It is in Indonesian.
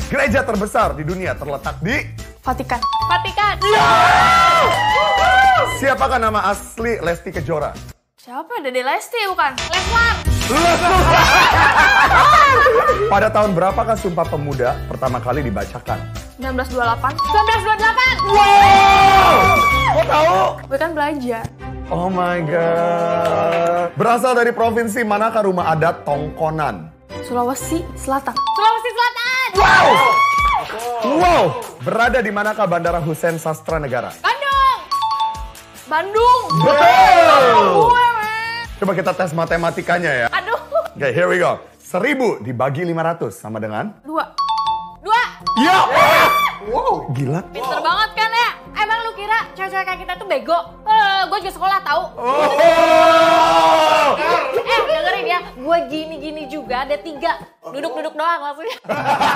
Gereja terbesar di dunia terletak di Vatikan. Vatikan. Siapakah nama asli Lesti Kejora? Siapa? Dede Lesti bukan? Leslar. Pada tahun berapakah Sumpah Pemuda pertama kali dibacakan? 1928. 1928. Wow! Kok tahu? Gue kan belajar. Oh my god. Berasal dari provinsi manakah rumah adat Tongkonan? Sulawesi Selatan. Sulawesi Selatan. Wow! Wow! Berada di manakah Bandara Hussein Sastra Negara? Bandung. Bandung. Betul! Gue, men. Coba kita tes matematikanya ya. Aduh. Oke, here we go. 1000 dibagi 500 sama dengan? 2. 2. Ya! Wow, gila. Pinter banget kan ya? Emang lu kira cewek-cewek kayak kita tuh bego? Gue juga sekolah tahu. Oh! Dengerin ya, gue gini-gini juga ada 3. Duduk-duduk doang maksudnya.